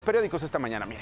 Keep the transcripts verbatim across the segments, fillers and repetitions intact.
periódicos esta mañana, miren.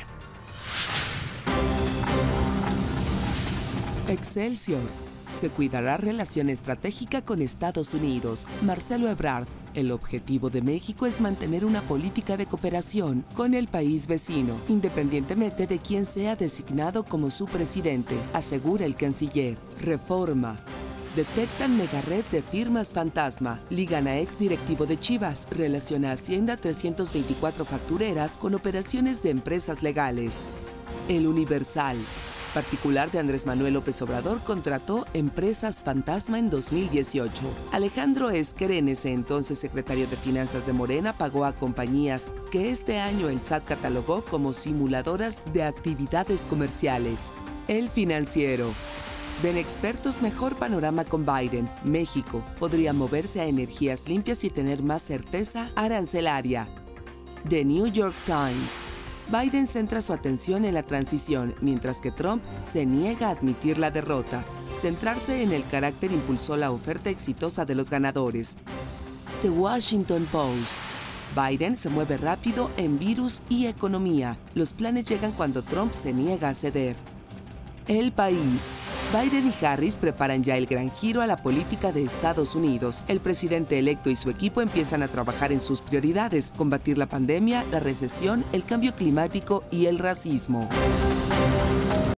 Excelsior. Se cuidará relación estratégica con Estados Unidos. Marcelo Ebrard. El objetivo de México es mantener una política de cooperación con el país vecino, independientemente de quién sea designado como su presidente, asegura el canciller. Reforma. Detectan megared de firmas fantasma. Ligan a ex directivo de Chivas. Relaciona Hacienda trescientas veinticuatro factureras con operaciones de empresas legales. El Universal. Particular de Andrés Manuel López Obrador contrató empresas fantasma en dos mil dieciocho. Alejandro Esquer, ese entonces secretario de Finanzas de Morena, pagó a compañías que este año el S A T catalogó como simuladoras de actividades comerciales. El Financiero. Ven expertos mejor panorama con Biden. México podría moverse a energías limpias y tener más certeza arancelaria. The New York Times. Biden centra su atención en la transición, mientras que Trump se niega a admitir la derrota. Centrarse en el carácter impulsó la oferta exitosa de los ganadores. The Washington Post. Biden se mueve rápido en virus y economía. Los planes llegan cuando Trump se niega a ceder. El País. Biden y Harris preparan ya el gran giro a la política de Estados Unidos. El presidente electo y su equipo empiezan a trabajar en sus prioridades: combatir la pandemia, la recesión, el cambio climático y el racismo.